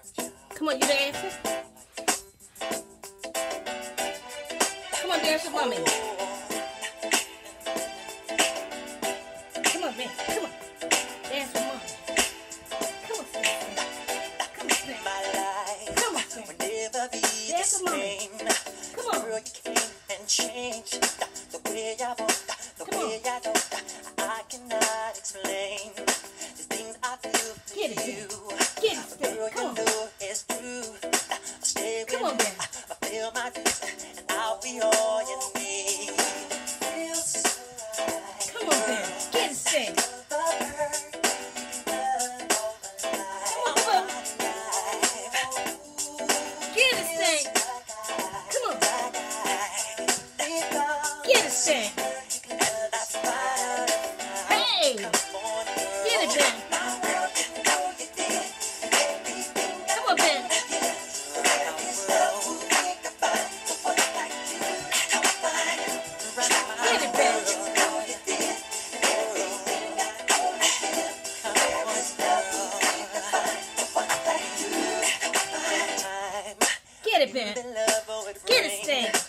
Come on, you dancing? Come on, dance with mommy. Come on, man. Come on. Dance with mommy. Come on, Sam. Come on, Sam. Come on, Sam. Dance with mommy. Come on. Girl, you came and changed the way I walk, the way I talk. I cannot explain the things I feel for Get it, you. Get it, Sam. Girl, Come you on. know it's true. Stay with Come on, me. man. I feel my dreams, and I'll be all you need. Feels so right. Come on, man. Get it, Sam. Get it, Sam. Come on. Get it, Sam. Hey! Get it, Ben. Come on, Ben. Get it, Ben. Get it, Ben. Get it, Sam.